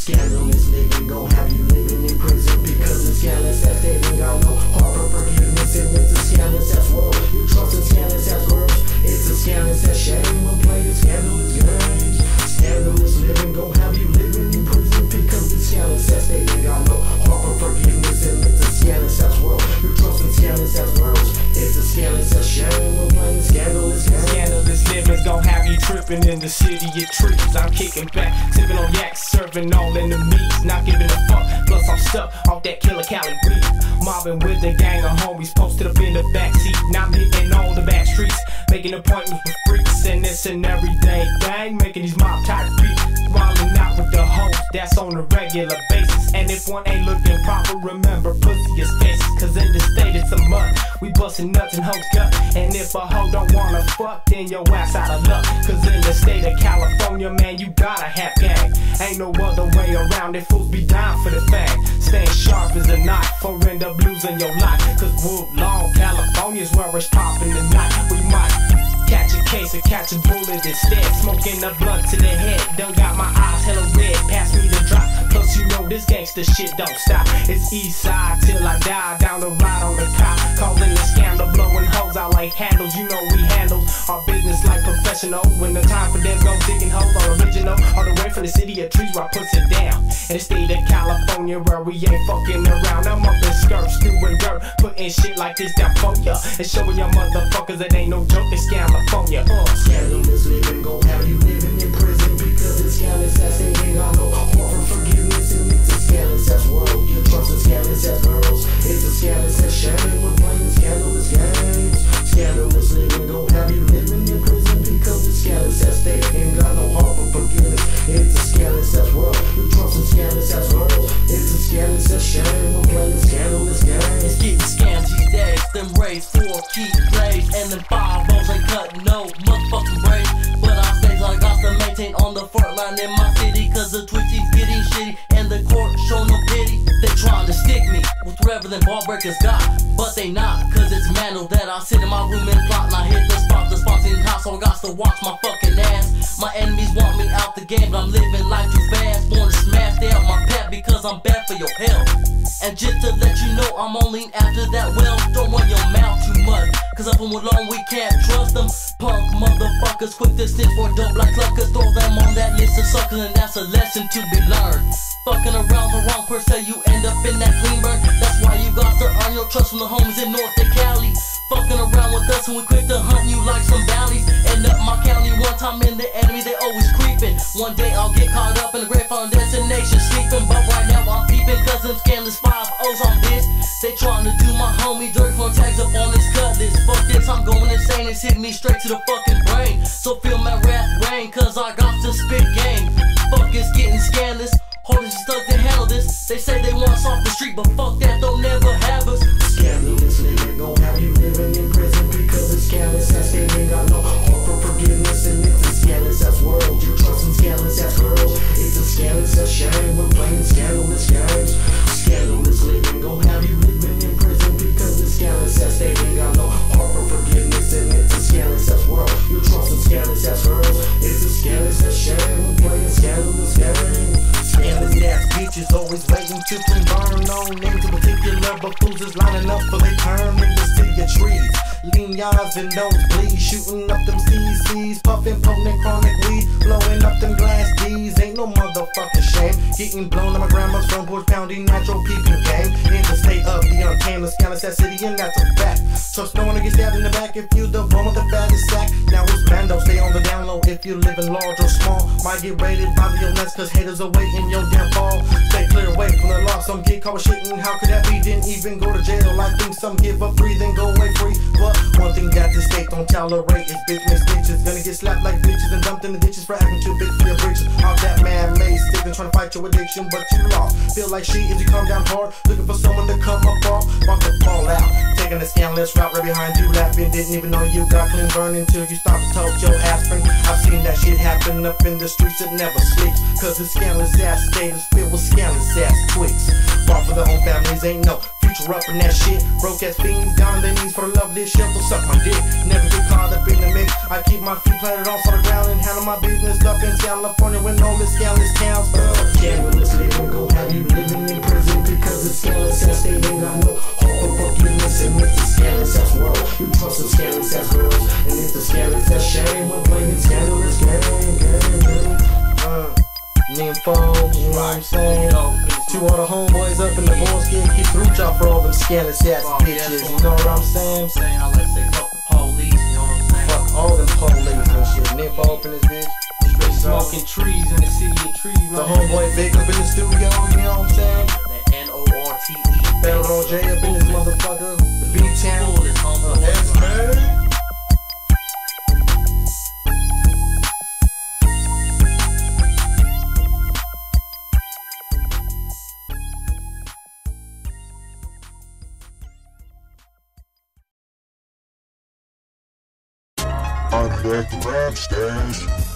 Scandalous living gon' have you living in prison because it's scandalous as they ain't got no heart for forgiveness. And it's a scandalous as world. You trust in scandalous as girls. It's a scandalous as shame when playing scandalous games. Scandalous living gon' have you living in prison because it's scandalous as they ain't got no heart for forgiveness. And it's a scandalous as world. You trust in scandalous as girls. It's a scandalous as shame when playing scandalous games. Scandalous living's gon' have you tripping in the city of trees. I'm kicking back, sipping on yak, serving all enemies, not giving a fuck. Plus I'm stuck off that killer Cali weed. Mobbing with a gang of homies posted up in the backseat. Now I'm hitting all the back streets, making appointments with freaks, and it's an everyday thing, making these mob type beats. Wilding out with the hoes, that's on a regular basis. And if one ain't looking proper, remember pussy is faces. Cause in the state it's a must, we bustin' nuts and hoes gut. And if a hoe don't wanna fuck, then your ass out of luck. Cause in the state of California, man, you gotta have gang. Ain't no other way around it, fools be down for the fang. Staying sharp as a knife, or end up losing your life. Cause Woodlawn, California's where it's poppin' tonight. We might catch a case or catch a bullet instead. Smoking a blunt to the head, done got my eyes hella red. Pass me the drop, plus you know this gangsta shit don't stop. It's east side till I die, down the ride on the cop. Calling the scandal, blowing hoes out like handles. You know we handle our business like professional. When the time for them go digging hoes are original. All the way from the city of trees where I puts it down. In the state of California where we ain't fucking around. I'm up in skirts, doing dirt, putting shit like this down for ya. And showing y'all motherfuckers it ain't no joke, it's California. Scandalous living gon' have you living in prison because it's scandalous as they ain't got no heart for forgiveness. And it's a scandalous as world. You trust in scandalous as girls. It's a scandalous as shame when playing scandalous games. Scandalous living gon' have you living in prison because it's scandalous as they ain't got no heart for forgiveness. It's a scandalous as world. You trust in scandalous as girls. It's a scandalous as shame when playing scandalous games. It's getting scams these days. Them raised 4 key plays and them 5-0s ain't cutting no motherfucking braids. But I stays I got to maintain on the front line in my city. Cause the Twitchy's getting shitty and the court show no pity. They trying to stick me with whatever them ball breakers got, but they not. Cause it's Mandel that I sit in my room and plot. And I hit the spot's in the house, so I got to watch my fucking ass. My enemies want me out the game, but I'm living life too fast. Born to smash, they out my pet because I'm bad for your health. And just to let you know, I'm only after that well. Don't run your mouth too much, cause up and alone we can't trust them. Punk motherfuckers quick to snitch for dope like cluckers. Throw them on that list of suckers and that's a lesson to be learned. Fucking around the wrong person, you end up in that clean burn. That's why you got to earn your trust from the homies in North of Cali. Fucking around with us and we quick to hunt you like some valleys. End up my county one time in the enemy, they always creeping. One day I'll get caught up in the great found destination sleeping. But right now I'm peeping cause them scandalous 5-0s on this. They trying to do my homie dirt for tags up on this cutlass. Fuck this, I'm going insane, it's hitting me straight to the fucking brain. So feel my wrath rain cause I got to spit game. Fuck it's getting scandalous. Holders stuck to handle this. They say they want us off the street, but fuck that, they'll never have us. Scandalous living gon' have you living in prison because it's scandalous as they ain't got no heart for forgiveness. And it's a scandalous as world. You trust in scandalous as girls. It's a scandalous as shame when playing scandalous games. Scandalous living gon' have you living in prison because it's scandalous as they ain't got no heart for forgiveness. And it's a scandalous as world. You trust in scandalous as girls. It's a scandalous as shame when playing scandalous games. Scandalous ass bitches always waiting to burn. No names in particular, but fools is lining up for they turn in the city of trees. Lean yards and nosebleeds, shooting up them CCs, puffing potent chronic weed, blowing up them glass D's. Ain't no motherfucking shame. Getting blown on my grandma's front porch, pounding natural peeping game. In the state of the untamed, scandalous that city, and that's a fact. Trust no one to get stabbed in the back if you the one with the fattest sack. Now it's Mando, stay on the down low if you living large or small. Might get raided by the illness cause haters are waiting your damn fall. Stay clear away from the law, some get caught with shit, and how could that be? Didn't even go to jail. I think some give up free, then go away free. But one thing that the state don't tolerate is bitch made snitches. Gonna get slapped like bitches and dumped in the ditches for acting too big for your britches. All that man-made stick and trying to fight your addiction, but you lost. Feel like shit if you come down hard, looking for someone to come up off, about to fall out. Taking the scandalous route right behind you, laughing. Didn't even know you got clean burn until you stopped to talk your aspirin. I've seen that shit happen up in the streets, it never sleeps. Cause the scandalous ass state is filled with scandalous ass twigs. Bought for their own families, ain't no future up in that shit. Broke ass fiends down on their knees for the love of this shit. So suck my dick, never get caught up in the mix. I keep my feet planted on solid ground and handle my business up in California when all the scandalous towns. Scandalous Nympho, you know what I'm saying? To all the homeboys up in the boys keep through y'all for all them scandalous ass bitches, you know what I'm saying? I like to say fuck the police, you know what I'm saying? Fuck all them police and shit. Nympho up in this bitch. Straight smoking trees in the city of trees, man. The homeboy Vic up in the studio, you know what I'm saying? That N-O-R-T-E. Battle J up in this motherfucker. The B-Town. Full is homeboy. SK. I'm back to Rap Stash.